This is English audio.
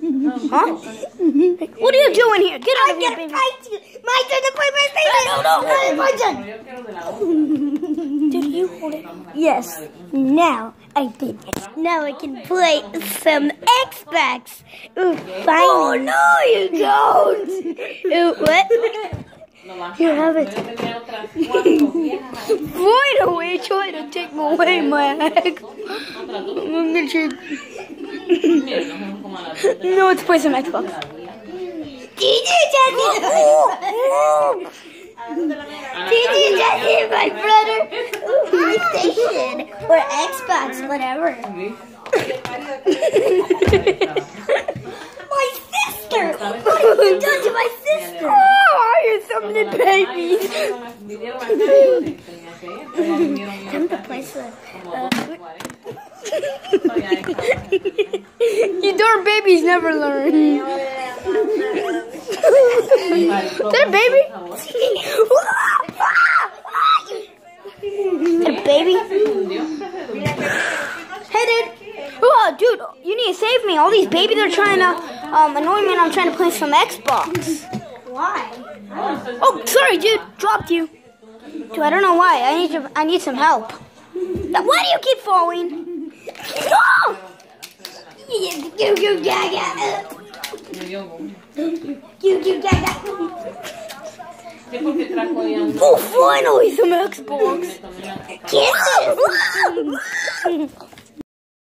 Huh? What are you doing here? Get out of here, baby. My turn to play PlayStation. No, my turn. Did you hold it? Yes. Now I did. Now I can play some Xbox. Ooh, fine. Oh no, you don't. Ooh, what? You have it. Finally, trying to take away my egg. I'm gonna take. No, let's play some Xbox. DJ Jesse, my brother. PlayStation or Xbox, whatever. My sister. What have you done to my sister? Oh, you're so many babies. Time to play some. You darn babies never learn. Is that a baby? Is that a baby? Hey, dude. Oh, dude, you need to save me. All these babies are trying to annoy me, and I'm trying to play some Xbox. Why? Oh, sorry, dude. Dropped you. Dude, I don't know why. I need some help. Why do you keep falling? No! You gaga. You gaga. Oh, finally, some Xbox. Kisses.